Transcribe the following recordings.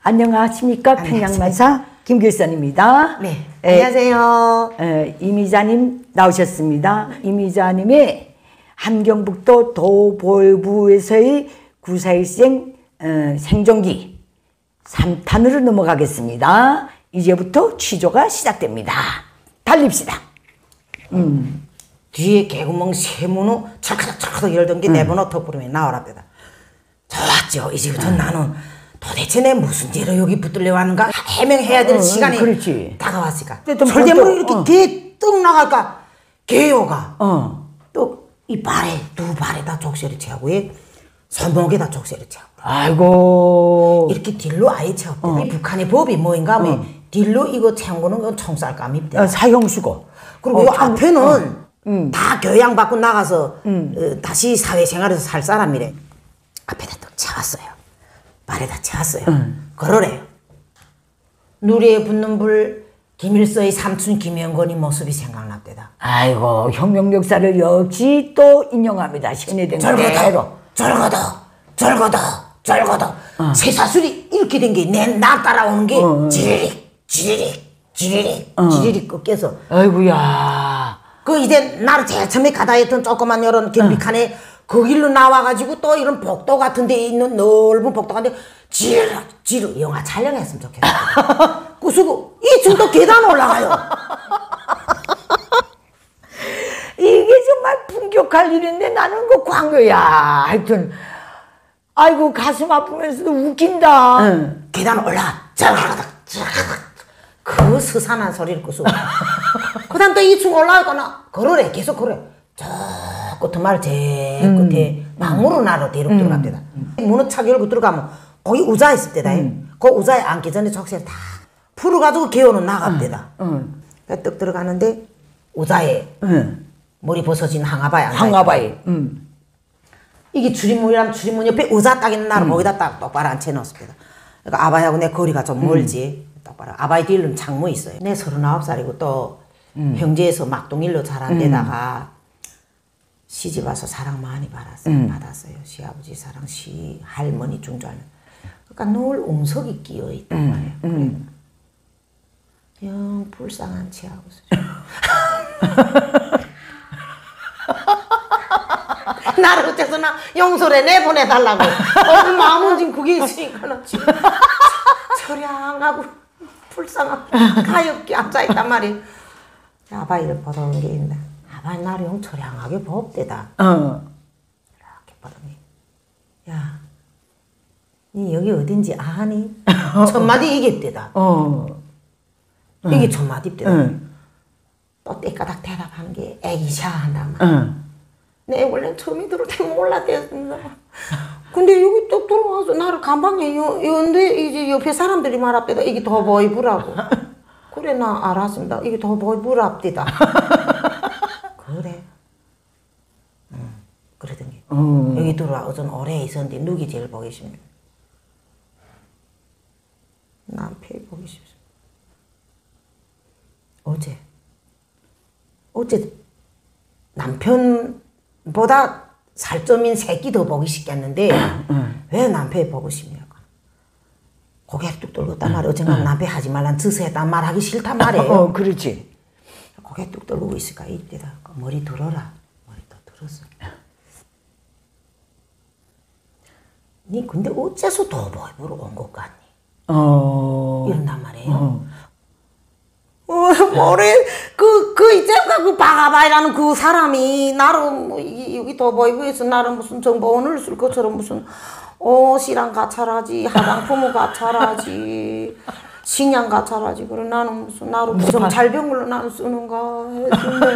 안녕하십니까. 평양만사 김길선입니다. 네, 안녕하세요. 이미자님 나오셨습니다. 이미자님의 함경북도 도보부에서의 구사일생 생존기 3탄으로 넘어가겠습니다. 이제부터 취조가 시작됩니다. 달립시다. 뒤에 개구멍 세문호 찰칵찰칵 열던 게 내번호 턱부름에 나오랍니다. 좋았죠. 이제부터 나는 도대체 내 무슨 죄로 여기 붙들려 왔는가 해명해야 될 시간이 그렇지. 다가왔으니까. 설대문을 이렇게 개 떡 나갈까 개요가 또 이 발에 두 발에다 족쇄를 채우고 손목에다 족쇄를 채우고 아이고 이렇게 딜로 아예 채웠대. 이 북한의 법이 뭐인가 하면 딜로 이거 채운 거는 건 총살감입니다. 사형수고. 그리고 이 앞에는 다 교양받고 나가서 다시 사회생활에서 살 사람이래. 앞에다 딱 채웠어요. 발에다 채웠어요. 그러래요. 누리에 붙는 불 김일서의 삼촌 김영건이 모습이 생각납니다. 아이고 혁명 역사를 역시 또 인용합니다. 신뢰된 절거다 절거다 쇠사슬이 이렇게 된 게 나 따라오는 게 지리릭 꺾여서 아이고야 그 이제 나를 제일 처음에 가다 했던 조그만 이런 경비칸에 그 길로 나와가지고 또 이런 복도 같은 데 있는 넓은 복도 같은 데 지르 영화 촬영했으면 좋겠다. 구수고 2층도 계단 올라가요. 이게 정말 풍족할 일인데 나는 그 광교야. 하여튼 아이고 가슴 아프면서도 웃긴다. 계단 올라가 그 스산한 소리를 구수고 그 다음 또 2층 올라가거나 그러래. 계속 그래. 저 끝마을 제 끝에 방으로 나로 데리고 들어갑니다. 문을 착 열고 들어가면 거기 의자 있을 때다. 그 의자에 앉기 전에 족쇄를 다 풀어가지고 개요는 나갑니다. 떡 들어가는데 의자에 머리 벗어진 항아바에 항아바에 이게 출입문이라면 출입문 옆에 의자 딱 있는 나를 거기다 딱 똑바로 앉혀놓습니다. 그러니까 아바이하고 내 거리가 좀 멀지. 똑바로 아바이 뒤로는 창문이 있어요. 내 39살이고 또 형제에서 막동일로 자란 데다가 시집 와서 사랑 많이 받았어요. 시아버지 사랑, 시할머니 중조하는. 그러니까 늘 웅석이 끼어 있단 말이에요. 영 불쌍한 치하고 나를 어째서나 용서를 내보내달라고. 마음은 지금 그게 있으니까 지금 처량하고 불쌍하고 가엾게 앉아있단 말이에요. 아바이를 보러 온 게 있는데 아바이 나를 용 처량하게 봅대다. 이렇게 보더니 야, 니 여기 어딘지 아니? 첫마디 이겼대다. 이게 첫마디입대다. 또 때까닥 대답하는 게 애기샤 한단 말이야. 내 원래 처음에 들을 때 몰랐댔습니다. 근데 여기 또 들어와서 나를 감방에 연데 이제 옆에 사람들이 말합니다. 이게 더 보이부라고. 그래 나 알았습니다. 이게 더 보이부랍디다. 그래. 그러더니 여기 들어와 어전 오래 있었는데 누기 제일 보기 싶네. 남편이 보기 싶습니다. 어제 남편보다 살점인 새끼 더 보기 싶겠는데 왜 남편이 보고 싶냐고. 고개 뚝 들었단 말이에요. 어젠가 남편 하지 말란 드세했단 말 하기 싫단 말이에요. 그렇지. 고개 뚝 들고 있을까 이때다. 머리 들어라. 머리 또 들었어. 니 근데 어째서 도보입으로 온 것 같니? 이런단 말이에요. 뭐래 이제가 그 바가바이라는 그 사람이 나를 여기 도보이브에서 나를 무슨 정보원을 쓸 것처럼 무슨 옷이랑 가찰하지 화장품을 가찰하지 식량 가찰하지. 그래 나는 무슨 나를 무슨 잘병으로 나는 쓰는가 했는데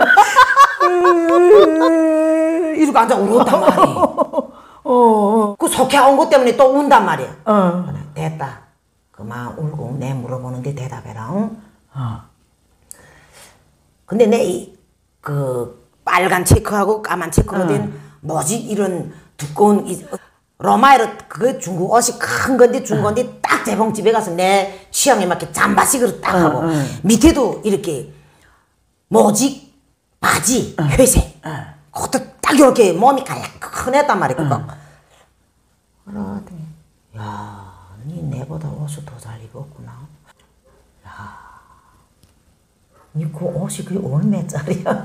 이러고 앉아 울었단 말이에요. 그 속해 온 것 때문에 또 운단 말이야. 됐다. 그만 울고 내 물어보는데 대답해라. 응? 근데 내 그 빨간 체크하고 까만 체크로 된 뭐지 이런 두꺼운 로마에로 그 중국 옷이 큰 건데 준 건데 딱 재봉집에 가서 내 취향에 맞게 잠바식으로 딱 하고 밑에도 이렇게 모직 바지 회색 그것도 딱 이렇게 몸이 칼큰했단 말이야. 그거. 그러더니 야 니 내보다 옷을 더 잘 입었구나. 야, 니 그 옷이 그게 얼마짜리야?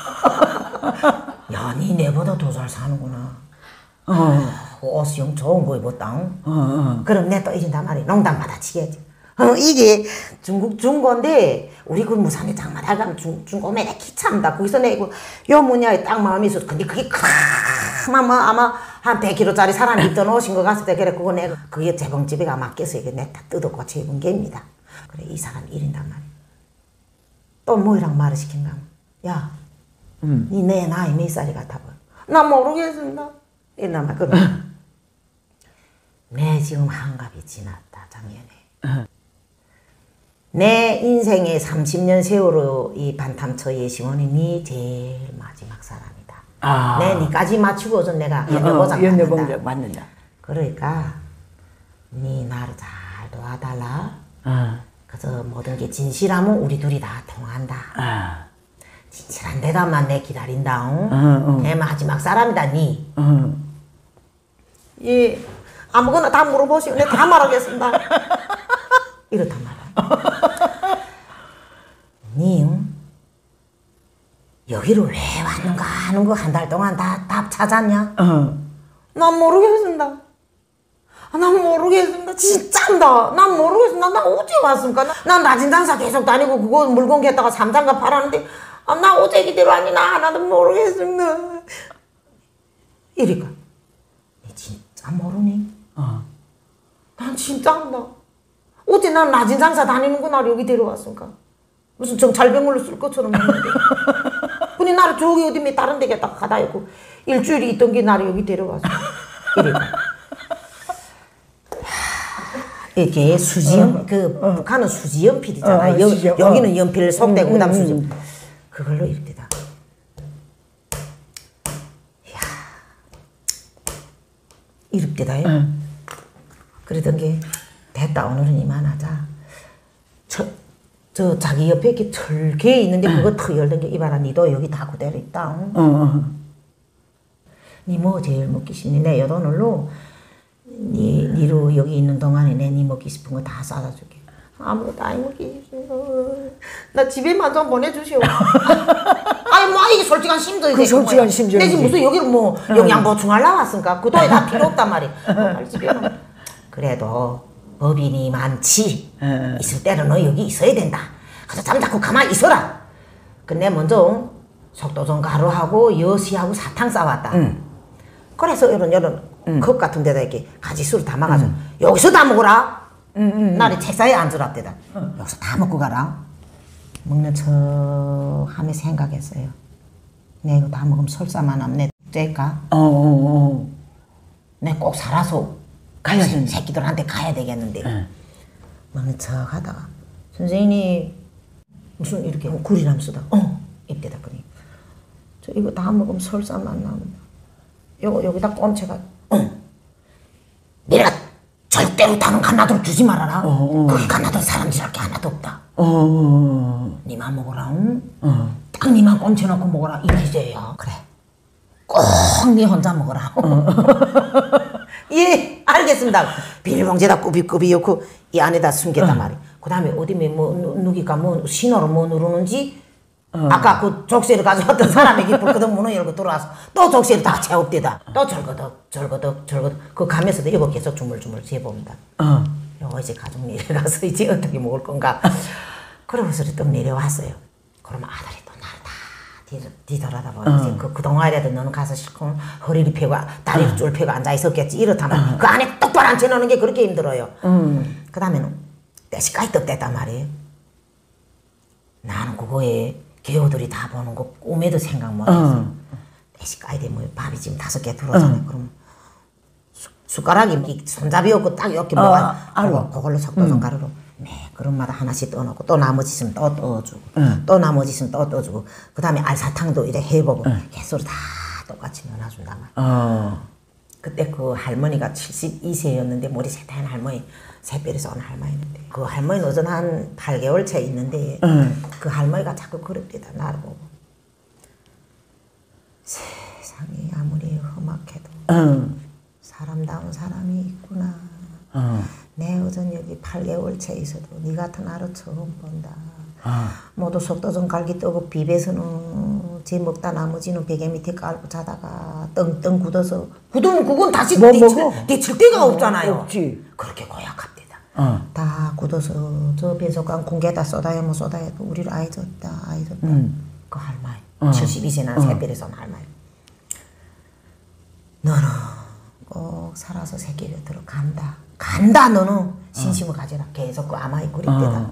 야, 니 내보다 더 잘 사는구나. 옷이 영 좋은 거 입었다. 그럼 내 또 이런단 말이야. 농담 받아치겠지. 이게 중국 중고인데 우리 그 무산에 장마다 가면 중고매다 기차입니다. 거기서 내고 요 뭐냐에 딱 마음이 있어. 근데 그게 아마 한 100kg짜리 사람이 입던 옷인 것 같을 때 그래 그거 내가 그게 재봉집에가 맡겨서 이게 내 다 뜯어 고쳐 입은 게입니다. 그래 이 사람 이린단 말이야. 또 뭐이랑 말을 시킨가? 야, 니 내 나이 몇 살이 같아 보여? 나 모르겠습니다. 이런단 말이야. 그럼 내 지금 한갑이 지났다 작년에. 내 인생의 30년 세월호 이 반탐처 예시원이 니 제일 마지막 사람이다. 내 니까지 맞추고서 내가 연녀봉장 맞는다. 그러니까 니 나를 잘 도와달라. 그래서 모든 게 진실하면 우리 둘이 다 통한다. 진실한 대답만 내 기다린다. 내 마지막 사람이다 니. 예, 아무거나 다 물어보시면 내가 다 말하겠습니다. 이렇단 말이야. 니 여기로 왜 왔는가 하는 거 한 달 동안 다 답 찾았냐? 난 모르겠습니다. 난 모르겠습니다. 진짜입니다. 난 모르겠습니다. 나 어제 왔습니까? 난 낮은 장사 계속 다니고 그거 물건 겠다가 삼장가 팔았는데 나 어제 기대로 아니 나 하나도 모르겠습니다. 이러니까 니 진짜 모르니? 난 진짜입니다. 어제 난 낮은 장사 다니는 거 나를 여기 데려왔습니까? 무슨 정찰병으로 쓸 것처럼 했는데. 근데 나를 저기 어디 다른 데 가다 있고 일주일이 있던 게 나를 여기 데려왔어. 이러니까. 이렇게 수지연, 북한은 수지연필이잖아. 여기는 연필 속대고 그 다음 수지연. 그걸로 이렇게다. 이야. 이렇게다 해. 그러던 게 됐다 오늘은 이만하자. 저 자기 옆에 이렇게 철개 있는데 그거 턱 열던 게 이봐라 니도 여기 다 그대로 있다. 니 뭐 제일 먹기 싶니? 내 여돈으로 니로 여기 있는 동안에 내 니 먹기 싶은 거 다 싸다 줄게. 아무것도 안 먹기 싶어. 나 집에만 좀 보내주시오. 아니 뭐 이게 솔직한 심정이지. 그 솔직한 심정이지. 내 지금 무슨 여기를 뭐 영양 보충하려고 왔으니까 그 돈이 다 필요 없단 말이야. 빨리 집에만. 그래도 법인이 많지. 있을 때는 너 여기 있어야 된다. 그래서 잠자코 가만히 있어라. 근데 먼저 속도 좀 가루하고 여시하고 사탕 싸왔다. 그래서 이런 컵 같은 데다 이렇게 가지수를 담아가지고 여기서 다 먹어라. 나를 책상에 앉으랍대다. 여기서 다 먹고 가라. 먹는 척 하며 생각했어요. 내 이거 다 먹으면 설사만 하면 내 될까? 내 꼭 살아서 가야 되는 새끼들한테 가야 되겠는데. 먹는 척 하다가 선생님이 무슨 이렇게 구리람 쓰다. 입대다 그니. 저 이거 다 먹으면 설사만 나온다. 여기다 꼼채가 내가 절대로 다른 가나들 주지 말아라. 거기 가나들 사람질할 게 하나도 없다. 니만 먹어라. 딱 니만 꼼채놓고 먹어라. 이 기제야. 그래. 꼭 니 혼자 먹어라. 예, 알겠습니다. 비닐봉지에다 꾸비꾸비 넣고 이 안에다 숨겼단 말이야. 그 다음에 어디 뭐 누기가 뭐 신호로 뭐 누르는지 아까 그 족쇄를 가져왔던 사람에게 불끄덕 문을 열고 들어와서 또 족쇄를 다 채웁대다. 또 절거덕 그 가면서도 이거 계속 주물주물 재봅니다. 요거 이제 가족 내려가서 이제 어떻게 먹을 건가. 그러고서 또 내려왔어요. 그러면 아들이 또 나를 다 뒤돌아다 보니 그 동아리에도 너는 가서 실컷 허리를 펴고 다리를 줄 펴고 앉아 있었겠지. 이렇다면 그 안에 똑바로 앉혀놓는 게 그렇게 힘들어요. 그 다음에는 때시까지 떡댔단 말이에요. 나는 그거에 개호들이 다 보는 거 꿈에도 생각 못했어. 때시까지 되면 밥이 지금 5개 들어오잖아요. 그럼 숟가락이 손잡이 없고 딱 이렇게 먹어. 그걸로 속도좀 가루로 네 그릇마다 하나씩 떠놓고 또 나머지 있으면 또 떠주고 또 나머지 있으면 또 떠주고 그 다음에 알사탕도 이래 해보고 개수로 다 똑같이 넣어준단 말이야. 그때 그 할머니가 72세였는데 머리 새하얀 할머니 새별에서 온 할머니인데 그 할머니는 어전 한 8개월 채 있는데 그 할머니가 자꾸 그럽대다 나를 보고 세상이 아무리 험악해도 사람다운 사람이 있구나. 내 어전 여기 8개월 채 있어도 네 같은 아를 처음 본다. 모두 속도전 갈기 떠고 비벼서는 제 먹다 나머지는 베개 밑에 깔고 자다가 떵떵 굳어서 굳으면 그건 다시 데칠 데가 없잖아요. 없지. 그렇게 고약합니다. 다 굳어서 저 배속관 공개다 쏟아야 쏟아야도 우리를 아이 줬다. 그 할머니 72세 난 새별에서 할머니 너는 꼭 살아서 새끼 곁으로 간다 너는 신심을 가져라. 계속 그 아마이 그릴 때다.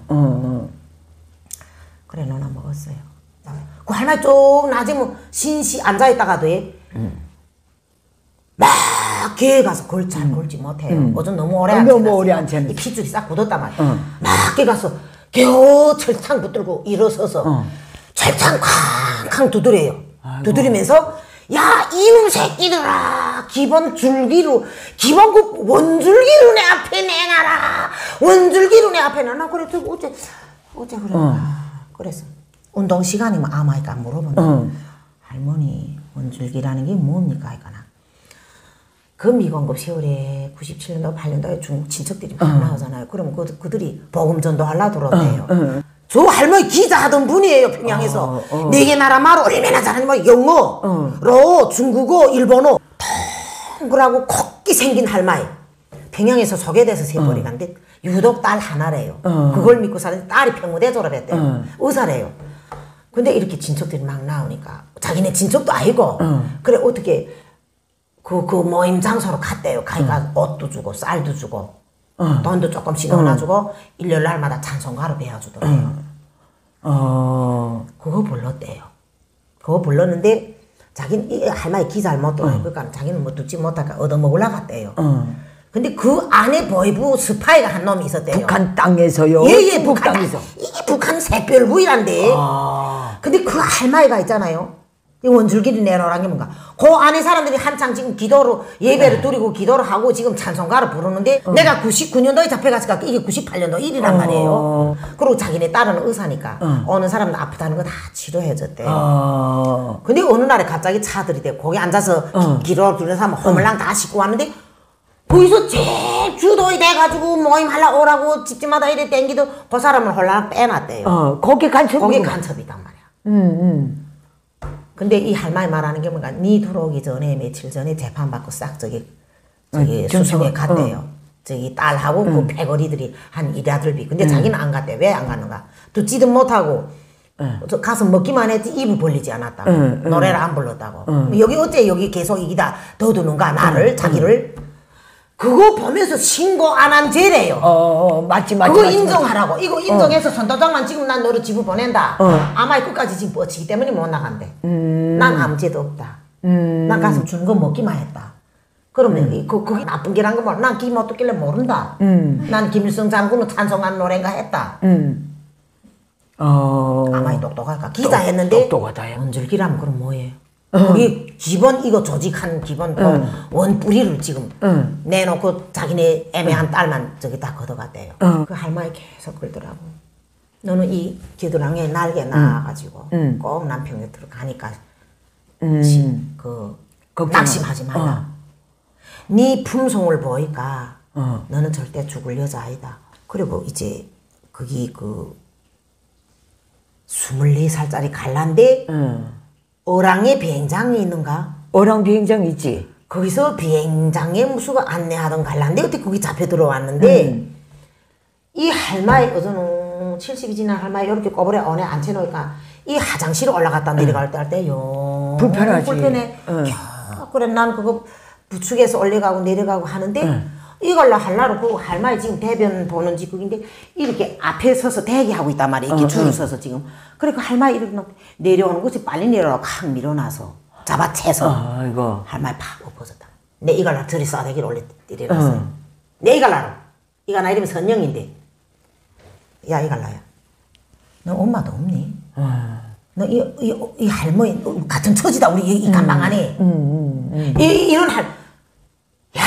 그래 누나 먹었어요. 그 할머니 쭉 낮으면 신시 앉아있다가도 막 개에 가서 잘 걸지 못해요. 어전 너무 오래 앉아있어요. 이 핏줄이 싹 굳었단 말이에요. 막 개에 가서 겨우 철창 붙들고 일어서서 철창 쾅쾅 두드려요. 두드리면서 야 이놈 새끼들아 기본 그 원줄기로 내 앞에 내놔라. 원줄기로 내 앞에 내놔. 그래 어제 그랬나. 그래서 운동 시간이면 아마니까 물어본다. 할머니 원줄기라는 게 뭡니까? 이거나. 그 미공급 세월에 97년도 8년도에 중국 친척들이 막 나오잖아요. 그러면 그들이 복음전도 하려고 들어온대요. 저 할머니 기자하던 분이에요. 평양에서. 네 개 나라 말을 얼마나 잘하는 뭐 영어로 중국어 일본어 동그라고 콧기 생긴 할머니. 평양에서 소개돼서 세벌이 간데 유독 딸 하나래요. 그걸 믿고 사는 딸이 평무대 졸업했대요. 의사래요. 근데 이렇게 친척들이 막 나오니까 자기네 친척도 아니고 그래 어떻게 그 모임 장소로 갔대요. 가니까 옷도 주고 쌀도 주고 돈도 조금씩 넣어주고 일요일 날마다 찬송가로 배워주더래요. 그거 불렀대요. 그거 불렀는데 자기는 이 할머니 기 잘 못 들어요. 그러니까 자기는 뭐 듣지 못하니까 얻어먹으려고 갔대요. 근데 그 안에 보이부 스파이가 한 놈이 있었대요. 북한 땅에서요? 예, 북한 땅에서. 이게 북한 샛별구이란데. 근데 그 할머니가 있잖아요. 이 원줄기를 내놓으라는 게 뭔가. 그 안에 사람들이 한창 지금 기도로 예배를 드리고 기도를 하고 지금 찬송가를 부르는데 내가 99년도에 잡혀갔으니까 이게 98년도 일이란 말이에요. 그리고 자기네 딸은 의사니까 오는 사람들 아프다는 거 다 치료해줬대요. 근데 어느 날에 갑자기 차들이 되고 거기 앉아서 기도를 드리는 사람 호물랑 다 싣고 왔는데 거기서 제일 주도이 돼가지고 모임 하려 오라고 집집마다 이래 땡기도 그 사람을 홀랑 빼놨대요. 거기 간첩이단 말이야. 근데 이 할머니 말하는 게 뭔가 니 들어오기 전에 며칠 전에 재판받고 싹 저기 수성에 갔대요. 저기 딸하고 그 패거리들이 한 일아들비. 근데 자기는 안 갔대. 왜 안 갔는가? 듣지도 못하고 가서 먹기만 했지 입을 벌리지 않았다고. 노래를 안 불렀다고. 여기 어째 여기 계속 이기다 더두는가 나를 자기를. 그거 보면서 신고 안 한 죄래요. 맞지. 그거 인정하라고. 이거 인정해서 선도장만 지금 난 너를 집을 보낸다. 아마 끝까지 지금 뻗치기 때문에 못 나간대. 난 아무 죄도 없다. 난 가서 준 거 먹기만 했다. 그러면 그게 나쁜 게란 거 몰라. 난 김 어떻길래 모른다. 난 김일성 장군은 찬송한 노래인가 했다. 아마 똑똑할까. 기자 했는데 원줄기라면 그럼 뭐예요? 우리 기본 이거 조직한 기본 원 뿌리를 지금 내놓고 자기네 애매한 딸만 저기 다 걷어갔대요. 그 할머니 계속 그러더라고. 너는 이 겨드랑이에 날개 나와가지고 꼭 남편 곁으로 가니까 낙심하지 말라. 네 품성을 보니까 너는 절대 죽을 여자 아니다. 그리고 이제 거기 24살짜리 갈란데 어랑에 비행장이 있는가? 어랑 비행장 있지. 거기서 비행장에 무슨 안내하던 갈란데 어떻게 거기 잡혀 들어왔는데 이 할머니 어저는 70이 지난 할머니 이렇게 꼬부레 안에 앉혀놓으니까 이 화장실에 올라갔다 내려갈 때 할 때요 불편하지. 불편해. 그래 난 그거 부축해서 올라가고 내려가고 하는데 이걸로 하려고 그 할머니 지금 대변 보는 집국인데 이렇게 앞에 서서 대기하고 있단 말이야. 이렇게 줄을 서서 지금. 그러니까 할머니 이렇게 내려오는 것이 빨리 내려오라고 칵 밀어놔서 잡아채서 할머니 팍 엎어졌다. 내 이걸로 들이 싸대기를 올려놨어요. 내 이걸로 이거 나 이름이 선영인데 야 이걸로야 너 엄마도 없니? 너 이 할머니 같은 처지다 우리 이 간방 안에 이런 야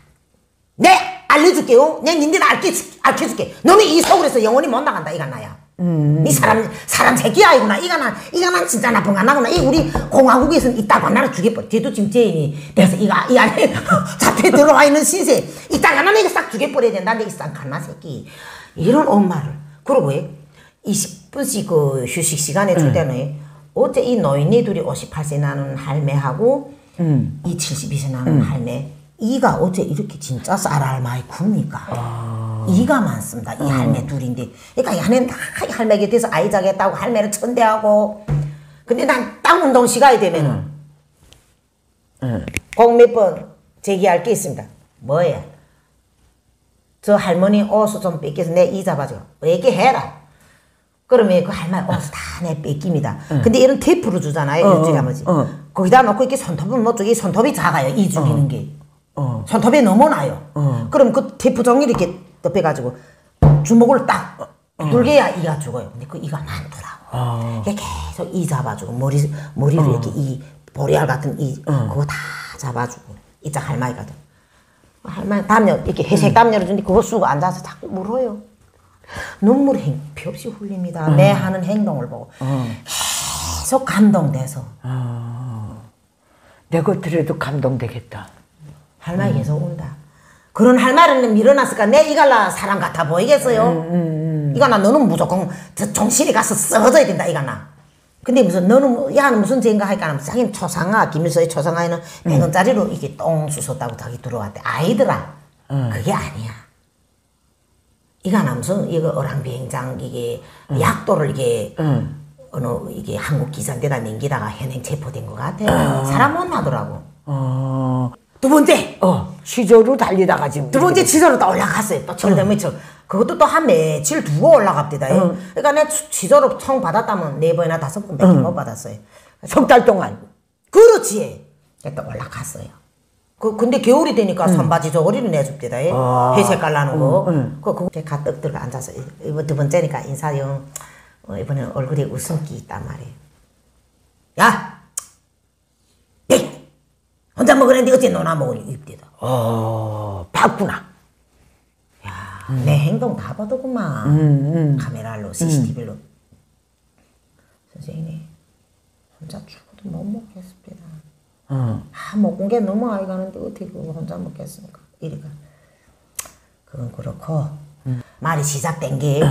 네 알려줄게요. 내 닌들 알려줄게. 너는 이 서울에서 영원히 못 나간다 이거 나야. 니 사람 새끼 아이구나. 이거는 진짜 나쁜 거 나구나. 이 우리 공화국에서는 이따가 나를 죽여버려. 뒤도 지금 죄인이 돼서 이 안에 잡혀 들어와 있는 신세. 이따가 나는 이거 싹 죽여버려야 된다. 이 쌍칼나 새끼. 이런 엄마를. 그러고 20분씩 그 휴식 시간에 줄 때는 어째 이 노인네 둘이 58세 나는 할매하고 이 72세 나는 할매 이가 어째 이렇게 진짜 쌀알마이 굽니까? 이가 많습니다. 이 할매 둘인데. 그러니까 이 할매는 다 할매에게 돼서 아이 자겠다고 할매를 천대하고. 근데 난 땅 운동 시간이 되면은 꼭 몇 번 제기할 게 있습니다. 뭐야? 저 할머니 옷을 좀 뺏겨서 내 이 잡아줘. 얘기해라. 그러면 그 할머니 옷을 다 내 뺏깁니다. 근데 이런 테이프로 주잖아요. 이쪽에 한번지. 거기다 놓고 이렇게 손톱은 뭐 쪽이 손톱이 작아요. 이 줄이는 게. 손톱에 넘어나요. 그럼 그 테이프 종이를 이렇게 덮여가지고 주먹을 딱 dur게야 이가 죽어요. 근데 그 이가 많더라고. 이게 계속 이 잡아주고 머리를 이렇게 이 보리알 같은 이 그거 다 잡아주고 이짝 할머니거든. 할머니 담요 이렇게 회색 담요를 주는데 그거 쓰고 앉아서 자꾸 물어요. 눈물이 행피 없이 흘립니다. 내 하는 행동을 보고 계속 감동돼서. 내 것들에도 감동되겠다. 할머니 계속 운다. 그런 할머니는 밀어놨을까? 내 이갈라 사람 같아 보이겠어요? 이거나 너는 무조건 저 정실에 가서 썩어져야 된다 이거나. 근데 무슨 너는 야는 무슨 죄인가 하니까 자기는 초상화 김일성의 초상화에는 100원짜리로 이게 똥 주웠다고 자기 들어왔대. 아이들아 그게 아니야. 이거나 무슨 이거 어랑비행장 이게 약도를 이게 어느 이게 한국 기사인데다 넘기다가 현행 체포된 것 같아. 사람 못 나더라고. 두 번째 시조로 달리다가 지금 두 번째 지도로 또 올라갔어요. 또 철대미철 그것도 또 한 며칠 두고 올라갑니다. 그러니까 내 지도로 총 받았다면 4번이나 5번 밖에 못 받았어요. 석 달 동안. 그렇지. 또 올라갔어요. 근데 겨울이 되니까 선바지 저고리를 내줍니다. 회색 깔라는 거. 그거 제가 떡들고 앉아서 이번 두 번째니까 인사용. 이번에는 얼굴에 웃음기 있단 말이에요. 야! 에이! 혼자 먹으랬는데 어째 너나 먹으니 입대다. 봤구나. 야, 내 행동 다 보더구만. 카메라로, CCTV로. 선생님, 혼자 죽어도 못 먹겠습니다. 먹은 게 너무 아이 가는데 어떻게 그거 혼자 먹겠습니까? 이리가. 그건 그렇고, 말이 시작된 게,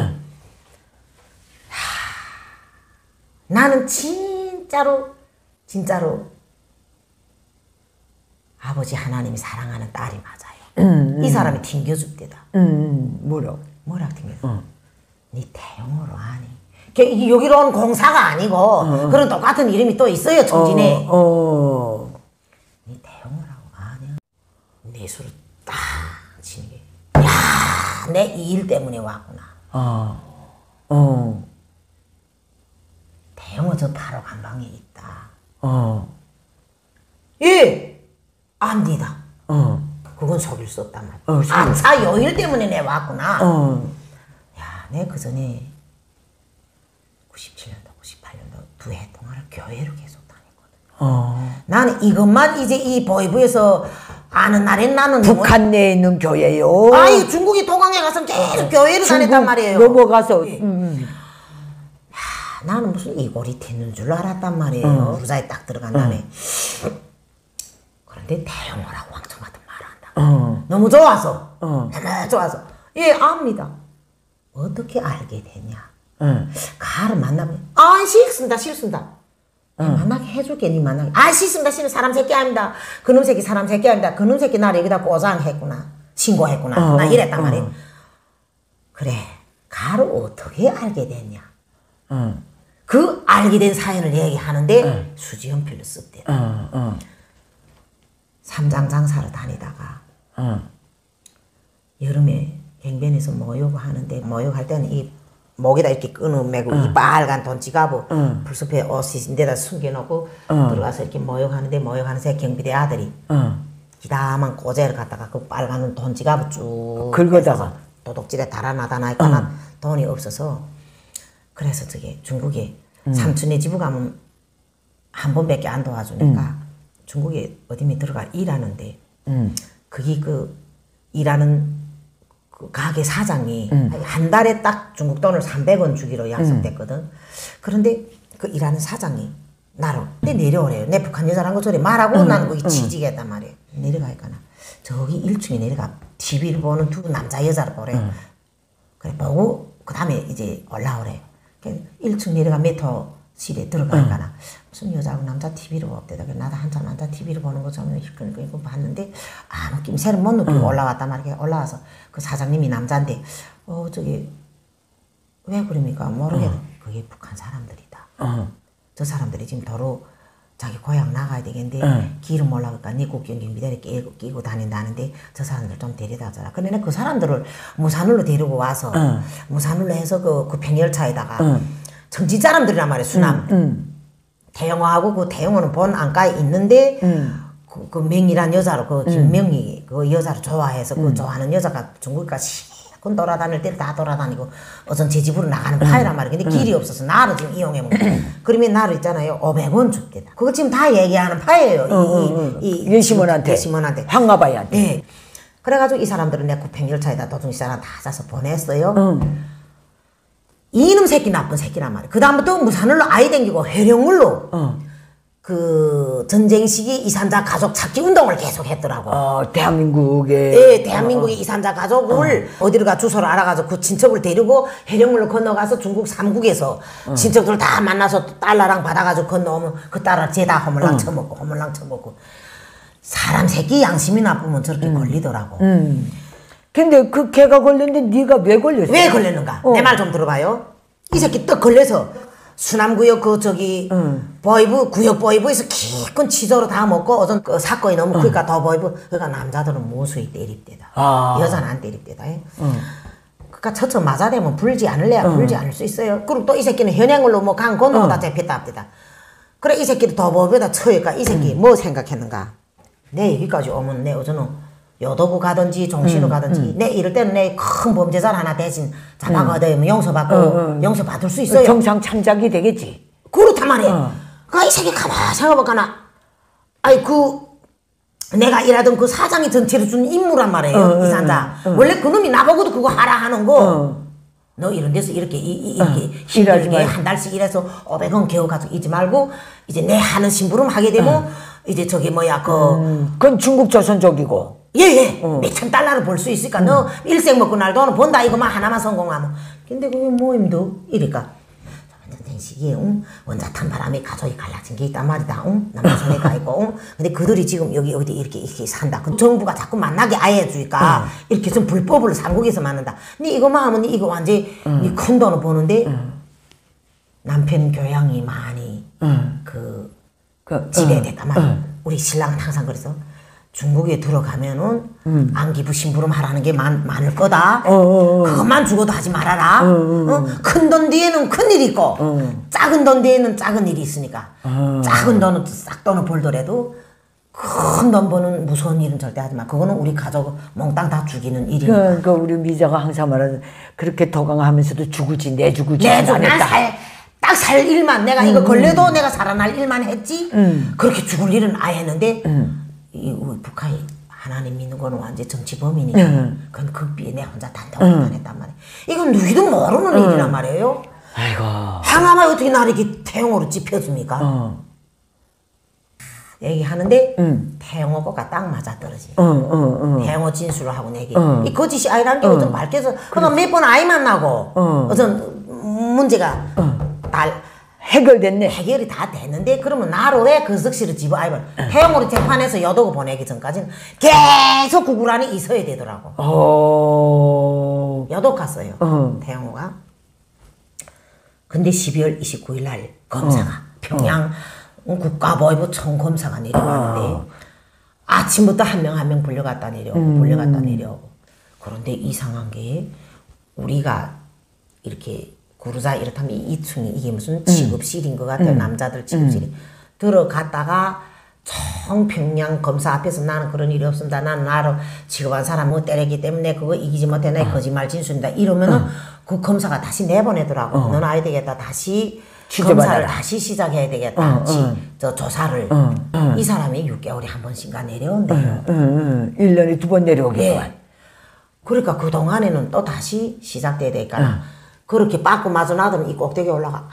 나는 진짜로 아버지 하나님이 사랑하는 딸이 맞아요. 이 사람이 튕겨줍대다. 뭐라 튕겨줘? 네 태용으로 아니. 여기로 온 공사가 아니고 그런 똑같은 이름이 또 있어요. 청진에. 네 태용으라고 아냐. 내 술을 딱 치는 게. 야, 내 이 일 때문에 왔구나. 태용은 저 바로 간방에 있다. 예, 압니다. 그건 속일 수 없단 말이야. 안사 여일 때문에 내 왔구나. 야, 내 그 전에 97년도, 98년도 두 해 동안을 교회를 계속 다녔거든. 나는 이것만 이제 이 보이부에서 아는 날엔 나는 북한 내에 있는 교회요. 아이 중국이 동강에 가서 계속 교회를 다녔단 말이에요. 넘어가서. 나는 무슨 이골이 튀는 줄 알았단 말이에요. 부자에 딱 들어간 다음에. 그런데 태용호라고 왕청 같은 말을 한다. 너무 좋아서. 너무 좋아서. 예, 압니다. 어떻게 알게 되냐. 가를 만나면 싫습니다. 만나게 해줄게, 니 만나게. 싫습니다. 사람 새끼 아닙니다. 그놈 새끼 사람 새끼 아닙니다. 그놈 새끼 나를 여기다 꼬장했구나. 신고했구나. 나 이랬단 말이에요. 그래, 가를 어떻게 알게 됐냐. 그 알게 된 사연을 얘기하는데 수지연필로 썼대. 삼장 장사를 다니다가 여름에 갱변에서 모욕을 하는데 모욕할 때는 이 목에다 이렇게 끊어매고 이 빨간 돈 지갑을 불숲에 옷인데다 숨겨놓고 들어가서 이렇게 모욕하는데 모욕하는 새 경비대 아들이 기다만 꼬재를 갖다가 그 빨간 돈 지갑을 쭉 긁어다가 도둑질에 달아나다 나니까 돈이 없어서 그래서 저기 중국에 삼촌네 집에 가면 한 번밖에 안 도와주니까 중국에 어디에 들어가 일하는데 그게 그 일하는 그 가게 사장이 한 달에 딱 중국 돈을 300원 주기로 약속됐거든. 그런데 그 일하는 사장이 나로 내 내려오래요. 내 북한 여자란 거 저리 말하고 나는 거기 취직했단 말이에요. 내려가니까 저기 1층에 내려가 TV를 보는 두 남자 여자를 보래요. 그래 보고 그 다음에 이제 올라오래요. 1층 내려가 메터실에 들어가니까 무슨 여자하고 남자 TV를 봅대다. 나도 한참 남자 TV를 보는 것처럼 이거 봤는데 아무 낌새를 못 느끼고 올라왔단 말이에요. 올라와서 그 사장님이 남자인데 저기 왜 그럽니까? 모르겠어. 그게 북한 사람들이다. 저 사람들이 지금 도로 자기 고향 나가야 되겠는데 길을 몰라니까 네 국경기 미대를 끼고 다닌다는데 저 사람들 좀 데려다 줘라. 그런데 그 사람들을 무산으로 데리고 와서 무산으로 해서 그 평열차에다가 정치 사람들이란 말이에요. 수남 태영호하고 그 태영호는 본 안가에 있는데 그 명이란 여자로 그 김명이 그 여자를 좋아해서 그 좋아하는 여자가 중국까지 그 돌아다닐 때를 다 돌아다니고 어선 제 집으로 나가는 파이란 말이에요. 근데 길이 없어서 나를 지금 이용해 먹는 그러면 나를 있잖아요. 500원 줍대다. 그거 지금 다 얘기하는 파예요. 이 예시몬한테. 황가바이한테. 네. 그래가지고 이 사람들은 내 구평열차에다 도중시사랑 다 싸서 보냈어요. 이놈 새끼 나쁜 새끼란 말이에요. 그 다음부터 무산을로 아이 댕기고 회령물로 그 전쟁 시기 이산자 가족 찾기 운동을 계속 했더라고. 대한민국에. 네, 대한민국의 이산자 가족을 어디로 가 주소를 알아가서 그 친척을 데리고 해령물로 건너가서 중국 삼국에서 친척들 다 만나서 달러랑 받아가지고 건너오면 그 달러 죄다 허물랑 쳐먹고 허물랑 쳐먹고 사람 새끼 양심이 나쁘면 저렇게 걸리더라고. 근데 그 걔가 걸렸는데 네가 왜 걸렸어? 왜 걸렸는가? 내 말 좀 들어봐요. 이 새끼 떡 걸려서 수남구역 그 저기 보이부 구역 보이부에서 기껏 치조로 다 먹고 어떤 그 사건이 너무 크니까 더 보이부 그러니까 남자들은 무수히 때립대다. 여자는 안 때립대다. 그러니까 처처 맞아대면 불지 않을래야 불지 않을 수 있어요. 그리고 또 이 새끼는 현행으로 뭐 강 건너다 잡혔다 합니다. 그래 이 새끼를 더 보이부에다 쳐니까 이 새끼 뭐 생각했는가? 내 여기까지 오면 내 어저는 여도구 가든지 종신으로 가든지 내 이럴 때는 내 큰 범죄자를 하나 대신 잡아가야 용서받고 용서받을 수 있어요. 정상 참작이 되겠지. 그렇단 말이에요. 그러니까 이 새끼 가만 생각해볼까나 아이 그 내가 일하던 그 사장이 전체를 준 인물란 말이에요. 이산자. 원래 그놈이 나보고도 그거 하라 하는 거 너 이런 데서 이렇게 힘들게 한 달씩 일해서 500원 겨우 가지고 있지 말고 이제 내 하는 심부름 하게 되면 이제 저기 뭐야 그건 중국 조선족이고 예예 몇천 달러를 벌 수 있으니까 너 일생 먹고 날 돈을 번다 이거만 하나만 성공하면 근데 그게 뭐 힘도 이러니까 전쟁 시기에 원자탄 바람에 가족이 갈라진 게 있단 말이다 남한산에 가 있고 근데 그들이 지금 여기 어디 이렇게 산다 그 정부가 자꾸 만나게 아예 해주니까 이렇게 좀 불법으로 삼국에서 만난다 근데 이거만 하면 이거 완전히 큰 돈을 버는데 남편 교양이 많이 그 지배됐단 말이야 우리 신랑은 항상 그래서 중국에 들어가면은 안기부 심부름 하라는 게 많을 거다. 그것만 죽어도 하지 말아라. 큰 돈 뒤에는 큰 일이 있고 작은 돈 뒤에는 작은 일이 있으니까 작은 돈은 싹 돈을 벌더라도 큰 돈 버는 무서운 일은 절대 하지 마. 그거는 우리 가족을 몽땅 다 죽이는 일이니까. 그러니까 우리 미자가 항상 말하는 그렇게 도강하면서도 죽을지 내 죽을지 안 했다. 딱 살 일만 내가 이거 걸려도 내가 살아날 일만 했지 그렇게 죽을 일은 아예 했는데 우리 북한이 하나님 믿는 거는 완전 정치범이니까 그건 극비에 내 혼자 단독만 했단 말이야. 이건 누구도 모르는 일이란 말이에요. 아이고. 항아마 어떻게 나를 이렇게 태용으로 찝혀줍니까? 얘기하는데 태용어가 딱 맞아떨어지. 태용어 진술을 하고 내게 이 거짓이 아니라는 게 어떤 밝혀서 그러니까 몇 번 아이 만나고 어떤 문제가 해결됐네. 해결이 다 됐는데 그러면 나로 왜 근석실을 집어 아이고 태용으로 재판해서 여도구 보내기 전까지는 계속 구글 안에 있어야 되더라고. 여도 갔어요. 태용호가. 근데 12월 29일 날 검사가 평양 국가보위부 총검사가 내려왔는데 아침부터 한 명 한 명 불려갔다 내려오고 그런데 이상한 게 우리가 이렇게 구르자 이렇다면 2층이 이게 무슨 취급실인 것 같아요. 남자들 취급실이. 들어갔다가 청평양 검사 앞에서 나는 그런 일이 없습니다. 나는 나를 취급한 사람 못 때리기 때문에 그거 이기지 못해 내 거짓말 진술입니다. 이러면은 그 검사가 다시 내보내더라고. 너는 아야 되겠다. 다시 검사를 다시 시작해야 되겠다. 저 조사를. 이 사람이 6개월에 한 번씩가 내려온대요. 1년에 2번 내려오겠구만. 그러니까 그동안에는 또 다시 시작돼야 되니까 그렇게 빠꾸 마저 놔두면 이 꼭대기에 올라가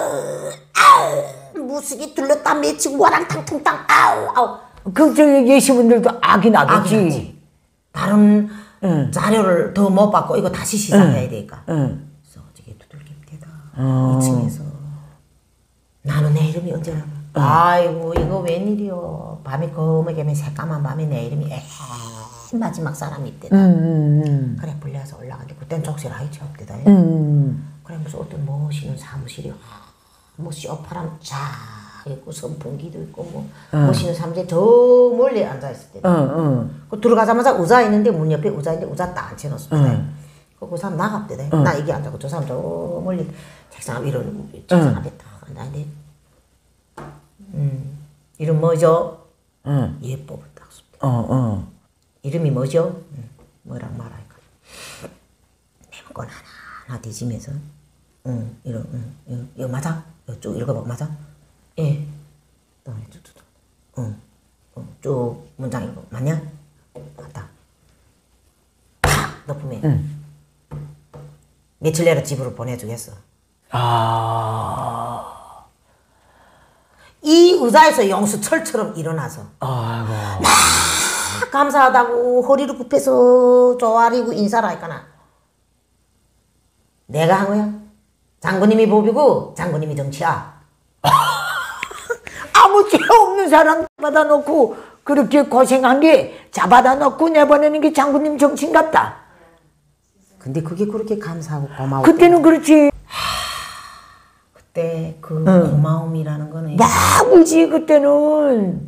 아우 무식이 들렸다 미치고 와랑탕탕탕 아우 그 저기 예시분들도 악이 악이 나겠지. 나지. 다른 자료를 더 못 받고 이거 다시 시작해야 되니까 그래서 어저께 두들김 대다 2층에서 나는 내 이름이 언제 나가 아이고 이거 웬일이요 밤이 검게 새까만 밤에 내 이름이 마지막 사람이 있대다 그래 불려서 올라가는데 그땐 족쇄라이치 없대다 그래 무슨 어떤 멋있는 사무실이 뭐 쇼파랑 쫙 있고 선풍기도 있고 뭐 멋있는 사람들이 저 멀리 앉아있을 때다 그 들어가자마자 의자 있는데 문 옆에 의자 있는데 의자 딱 앉혀놨어 그 사람 나갔대다 나 여기 앉아고 저 사람 저 멀리 책상 위로 책상 앞에 딱 앉아있는데 이름 뭐죠? 예뻐 딱 씁니다 이름이 뭐죠? 뭐랑 말할까? 내건 하나 뒤지면서 이거 맞아? 이거 쭉 읽어봐 맞아? 예. 쭉 문장 읽어 맞냐? 맞다. 탁 덮으면 며칠 내로 집으로 보내주겠어. 이 의자에서 영수철처럼 일어나서 아이고. 막 감사하다고 허리를 굽혀서 조아리고 인사를 할까나 내가 한 거야. 장군님이 법이고 장군님이 정치야. 아무 죄 없는 사람 받아 놓고 그렇게 고생한 게 잡아다 놓고 내보내는 게 장군님 정신 같다. 근데 그게 그렇게 감사하고 고마워. 그때는 그렇지. 그때 그 고마움이라는 거는 막 울지 그때는.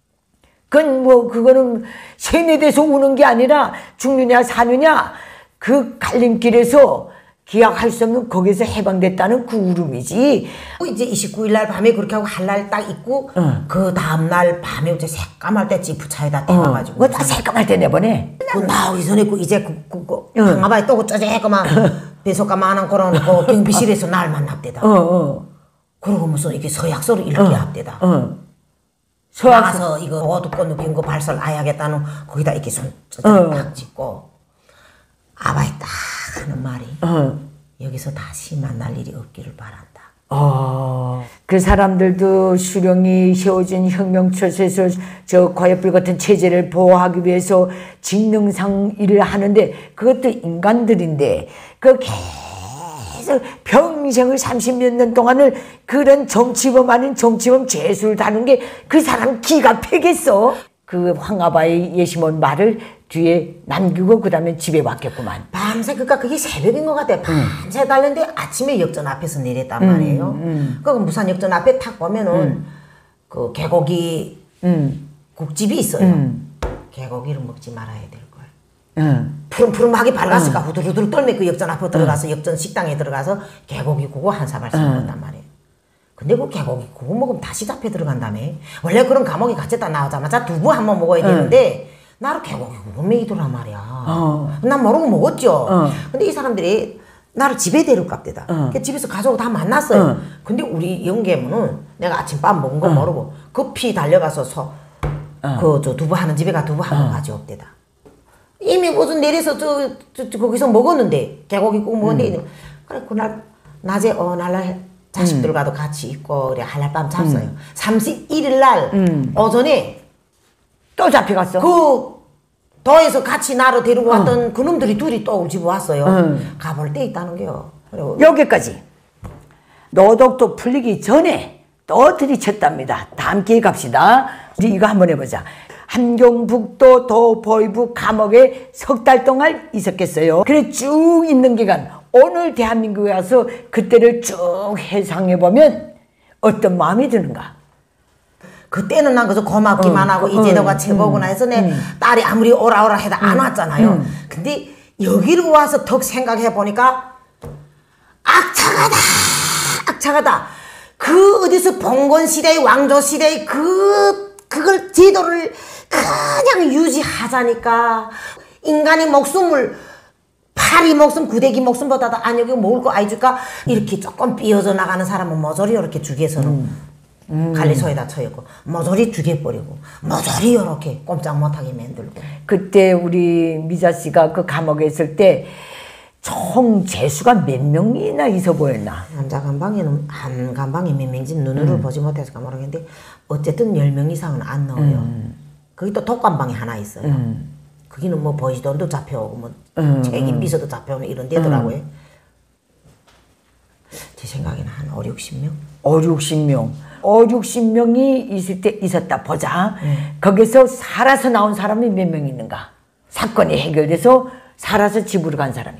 그건 뭐 그거는 세뇌돼서 우는 게 아니라 죽느냐 사느냐 그 갈림길에서 기약할 수 없는 거기서 해방됐다는 그 울음이지. 이제 29일 날 밤에 그렇게 하고 할 날 딱 있고 그 다음날 밤에 이제 새까말 때 지프차에다 태워가지고 그거 다 새까말 때 내보내. 그 나오기 전에 그 이제 강아바에 또 그 쪼재그만 배속가만한 그런 그 경비실에서 날 만납대다. 그리고 무슨 이게 서약서를 읽게 합대다. 나가서 이거 어둡고 누빈 거 발설 아야겠다는 거기다 이렇게 손 딱 짚고 아바이 딱 하는 말이 여기서 다시 만날 일이 없기를 바란다. 그 사람들도 수령이 세워준 혁명처에서 저 과엽불 같은 체제를 보호하기 위해서 직능상 일을 하는데 그것도 인간들인데 그 계속 평생을 30몇 년 동안을 그런 정치범 아닌 정치범 죄수를 다룬 게 그 사람 기가 패겠어. 그 황아바의 예시몬 말을 뒤에 남기고 그 다음에 집에 왔겠구만. 밤새 그러니까 그게 새벽인 것 같아. 밤새 달렸는데 아침에 역전 앞에서 내렸단 말이에요. 그 무산 역전 앞에 탁 보면은 그 개고기 국집이 있어요. 개고기를 먹지 말아야 될 걸. 푸름푸름하게 밝았으니까 후두루두루 떨며 그 역전 앞에 들어가서 역전 식당에 들어가서 개고기 구워 한 사발씩 먹었단 말이에요. 근데 그 개고기 구워 먹으면 다시 잡혀 들어간다며. 원래 그런 감옥에 갇혔다 나오자마자 두부 한 번 먹어야 되는데 나를 개고기 구워 먹이더란 말이야. 난 모르고 먹었죠. 근데 이 사람들이 나를 집에 데려갑대다. 집에서 가족을 다 만났어요. 근데 우리 영계문은 내가 아침밥 먹은 거 모르고 급히 달려가서 그 저 두부 하는 집에 가 두부 한 번 가져옵대다. 이미 무슨 내려서 거기서 먹었는데 개고기 구워 먹었는데 그래 그날 낮에 날날 자식들과도 같이 있고 그래 한날밤 잤어요. 31일 날 오전에 또 잡혀갔어. 그 도에서 같이 나를 데리고 왔던 그놈들이 둘이 또 우리 집에 왔어요. 가볼 때 있다는 게요. 여기까지. 노독도 풀리기 전에 또 들이쳤답니다. 다음 기회에 갑시다. 우리 이거 한번 해보자. 함경북도 도보이부 감옥에 석 달 동안 있었겠어요. 그래 쭉 있는 기간 오늘 대한민국에 와서 그때를 쭉 회상해보면 어떤 마음이 드는가? 그때는 난 그저 고맙기만 하고 이제 너가 최고구나 해서 내 딸이 아무리 오라오라 해도 안 왔잖아요. 근데 여기로 와서 덕 생각해보니까 악착하다. 그 어디서 봉건시대의 왕조시대의 그걸 제도를 그냥 유지하자니까 인간의 목숨을 파리 목숨, 구데기 목숨보다도 여기 먹을 거 아이 줄까? 이렇게 조금 삐어져 나가는 사람은 모조리 이렇게 죽여서는 관리소에다 쳐있고 모조리 죽여버리고 모조리 이렇게 꼼짝 못하게 만들고. 그때 우리 미자 씨가 그 감옥에 있을 때 총 죄수가 몇 명이나 있어 보였나? 남자 감방에는 한 감방에 몇 명인지 눈으로 보지 못해서 모르겠는데 어쨌든 10명 이상은 안 넣어요. 거기 또 독감방이 하나 있어요. 거기는 뭐 보이스돈도 잡혀오고 뭐 책임 비서도 잡혀오고 이런 데더라고요. 제 생각에는 한 5, 60명? 5, 60명. 5, 60명이 있을 때 있었다 보자. 거기서 살아서 나온 사람이 몇 명 있는가? 사건이 해결돼서 살아서 집으로 간 사람이.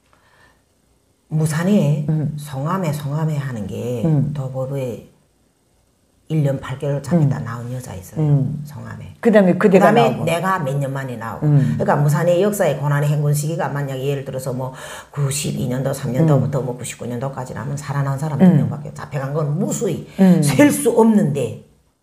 무산에 송암에 하는 게 도보부에 1년 8개월 잡히다 나온 여자 있어요. 송암에. 그다음에 나오고. 내가 몇 년 만에 나오고. 그러니까 무산의 역사의 고난의 행군 시기가 만약에 예를 들어서 뭐 92년도 3년도부터 뭐 99년도까지라면 살아난 사람 2명밖에 잡혀간 건 무수히 셀 수 없는데.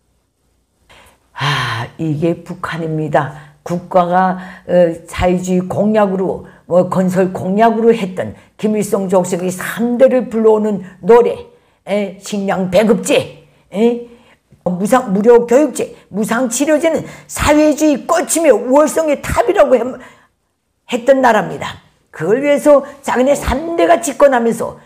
이게 북한입니다. 국가가 사회주의 공약으로 건설 공약으로 했던 김일성 족속의 3대를 불러오는 노래, 식량 배급제, 무료 교육제, 무상치료제는 사회주의 꽃이며 우월성의 탑이라고 했던 나라입니다. 그걸 위해서 자기네 3대가 집권하면서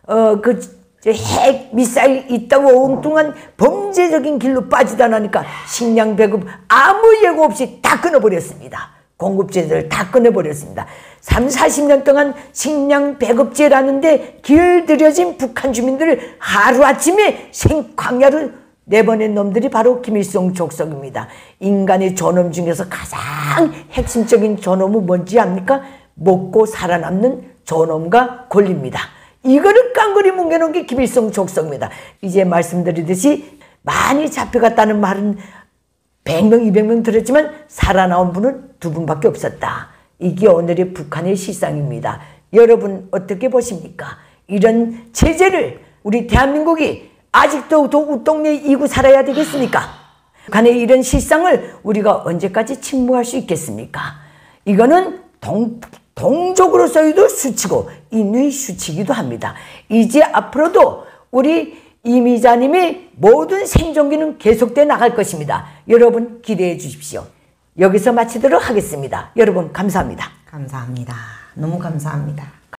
핵 미사일 있다고 엉뚱한 범죄적인 길로 빠지다 나니까 식량 배급 아무 예고 없이 다 끊어버렸습니다. 공급제를 다 끊어버렸습니다. 30-40년 동안 식량 배급제라는데 길들여진 북한 주민들을 하루아침에 생광야로 내보낸 놈들이 바로 김일성 족속입니다. 인간의 존엄 중에서 가장 핵심적인 존엄은 뭔지 압니까? 먹고 살아남는 존엄과 권리입니다. 이거를 깡그리 뭉개놓은 게 김일성 족속입니다. 이제 말씀드리듯이 많이 잡혀갔다는 말은 100명, 200명 들었지만 살아나온 분은 2분밖에 없었다. 이게 오늘의 북한의 실상입니다. 여러분 어떻게 보십니까? 이런 체제를 우리 대한민국이 아직도 우동네 이고 살아야 되겠습니까? 북한의 이런 실상을 우리가 언제까지 침묵할 수 있겠습니까? 이거는 동족으로서의 수치고 인류의 수치이기도 합니다. 이제 앞으로도 우리 이미자님의 모든 생존기는 계속돼 나갈 것입니다. 여러분 기대해 주십시오. 여기서 마치도록 하겠습니다. 여러분 감사합니다. 감사합니다. 너무 감사합니다.